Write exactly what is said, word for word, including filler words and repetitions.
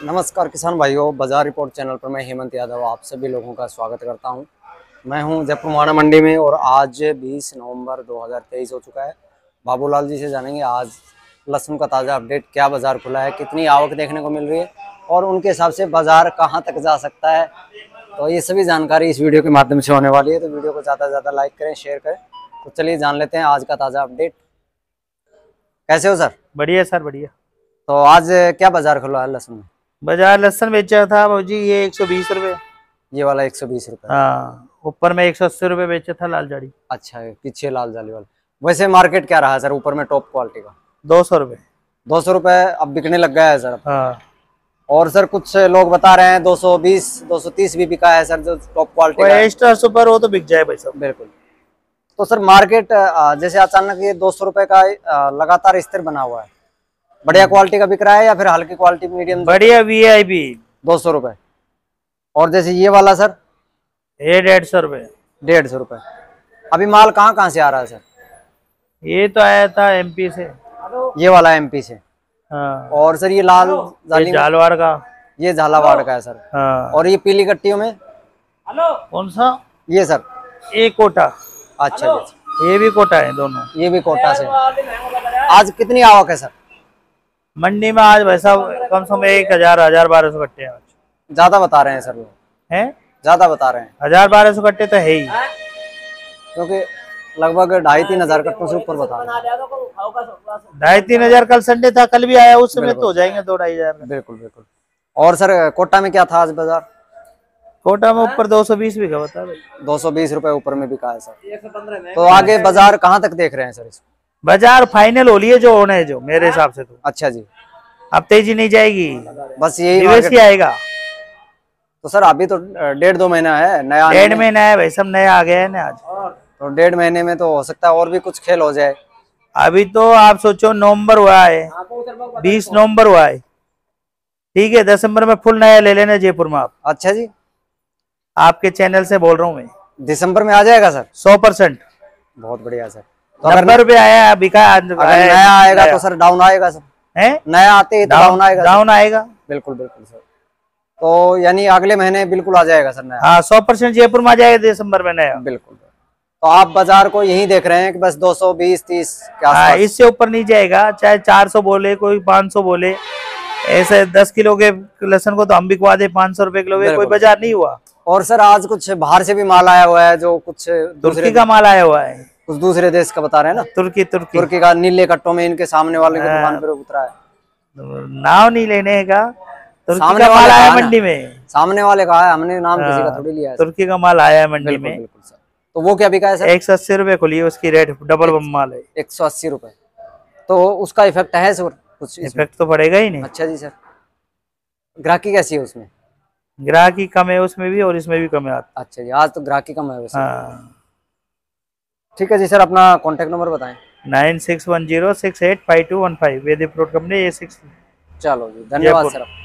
नमस्कार किसान भाइयों, बाजार रिपोर्ट चैनल पर मैं हेमंत यादव आप सभी लोगों का स्वागत करता हूं। मैं हूं जयपुर माणा मंडी में और आज बीस नवंबर दो हज़ार तेईस हो चुका है। बाबूलाल जी से जानेंगे आज लहसुन का ताज़ा अपडेट, क्या बाज़ार खुला है, कितनी आवक देखने को मिल रही है और उनके हिसाब से बाज़ार कहां तक जा सकता है। तो ये सभी जानकारी इस वीडियो के माध्यम से होने वाली है, तो वीडियो को ज़्यादा से ज़्यादा लाइक करें, शेयर करें। तो चलिए जान लेते हैं आज का ताज़ा अपडेट। कैसे हो सर? बढ़िया सर बढ़िया। तो आज क्या बाज़ार खुला है लहसुन में? बाजार लहसुन बेचा था भाजी ये एक सौ बीस रुपए। ये वाला एक सौ बीस रुपये। हाँ, ऊपर में एक सौ अस्सी रुपए बेचा था लाल जाड़ी। अच्छा है, पीछे लाल जाली वाला। वैसे मार्केट क्या रहा है सर ऊपर में टॉप क्वालिटी का? दो सौ रुपए। दो सौ रुपये अब बिकने लग गया है सर। हाँ। और सर कुछ लोग बता रहे हैं दो सौ बीस दो सौ तीस भी बिका है सर, जो टॉप क्वालिटी का है। एक्स्ट्रा सुपर हो तो बिक जाए भाई साहब। बिल्कुल। तो सर मार्केट जैसे अचानक ये दो सौ रुपये का लगातार स्थिर बना हुआ है, बढ़िया क्वालिटी का बिक रहा है या फिर हल्की क्वालिटी मीडियम? बढ़िया वी आई पी दो सौ रुपये। और जैसे ये वाला सर ये डेढ़ सौ रुपए। डेढ़ सौ रुपये। अभी माल कहाँ कहाँ से आ रहा है सर? ये तो आया था एमपी से। ये वाला एमपी से। हाँ। और सर ये लाल जाली में? झालवाड़ का। ये झालावाड़ का है सर। हाँ। और ये पीली कट्टियों में? कौन सा? ये सर ये कोटा। अच्छा जी, ये भी कोटा है दोनों। ये भी कोटा से। आज कितनी आवक है सर मंडी में? आज भाई साहब कम से कम एक हजार हजार बारह सौ कट्टे हैं। ज्यादा बता रहे हैं सर लोग? हैं? ज्यादा बता रहे हैं। हजार बारह सौ कट्टे तो है ही, क्योंकि लगभग ढाई तीन हजार कट्टों से ऊपर बता रहे हैं। ढाई तीन हजार कल संडे था, कल भी आया, उस समय तो हो जाएंगे दो ढाई हजार। बिल्कुल बिल्कुल। और सर कोटा में क्या था आज बाजार? कोटा में ऊपर दो सौ बीस बिका बता भाई। दो सौ बीस रुपए ऊपर में बिका है सर। तो आगे बाजार कहाँ तक देख रहे हैं सर इसको? बाजार फाइनल हो लिए जो होना है, जो मेरे हिसाब से तो। अच्छा जी, अब तेजी नहीं जाएगी, बस यही निवेश ही आएगा। तो सर अभी तो डेढ़ दो महीना है, नया डेढ़ महीना है भाई, सब नया आ गया है ना आज। तो डेढ़ महीने में तो हो सकता है और भी कुछ खेल हो जाए। अभी तो आप सोचो नवंबर हुआ है, बीस नवंबर हुआ है, ठीक है। दिसंबर में फुल नया ले लेना जयपुर में आप। अच्छा जी, आपके चैनल से बोल रहा हूँ मैं। दिसंबर में आ जाएगा सर? सौ परसेंट। बहुत बढ़िया सर। तो नब्बे रुपए आया बिका। अगर नया आएगा तो सर डाउन आएगा सर? है नया आते ही डाउन आएगा? डाउन आएगा बिल्कुल बिल्कुल सर। तो यानी अगले महीने बिल्कुल आ जाएगा सर नया? हाँ, सौ परसेंट जयपुर में आ जाएगा दिसंबर में नया। बिल्कुल। तो आप बाजार को यही देख रहे हैं कि बस दो सौ बीस तीस के आसपास? हाँ, इससे ऊपर नहीं जाएगा। चाहे चार सौ बोले कोई, पाँच सौ बोले, ऐसे दस किलो के लहसुन को तो हम बिकवा दे पाँच सौ रुपए किलो के, कोई बाजार नहीं हुआ। और सर आज कुछ बाहर से भी माल आया हुआ है, जो कुछ तुर्की का माल आया हुआ है। कुछ दूसरे देश का बता रहे हैं ना? तुर्की तुर्की तुर्की का नीले कट्टों में इनके सामने वाले की दुकान पर उतरा है। नाम नहीं लेने का, तुर्की सामने का माल वाले आया का मंडी में। सामने वाले का है, हमने नाम किसी का थोड़ी लिया है। तुर्की का माल आया है मंडी में। बिल्कुल सर। तो वो क्या बिका है सर? एक सौ अस्सी रुपए खुली है उसकी रेट, डबल बम माल है। एक सौ अस्सी रुपए। तो उसका इफेक्ट है सर कुछ? इफेक्ट तो पड़ेगा ही नहीं। अच्छा जी सर। ग्राहकी कैसी है उसमें? ग्राहकी कम है उसमें भी और इसमें भी कम है। अच्छा जी, आज तो ग्राहकी कम है वैसे। हाँ। ठीक है जी सर, अपना कॉन्टेक्ट नंबर बताएं। Nine six one zero six eight five two one five Vedi fruit company A six. चलो जी, धन्यवाद सर।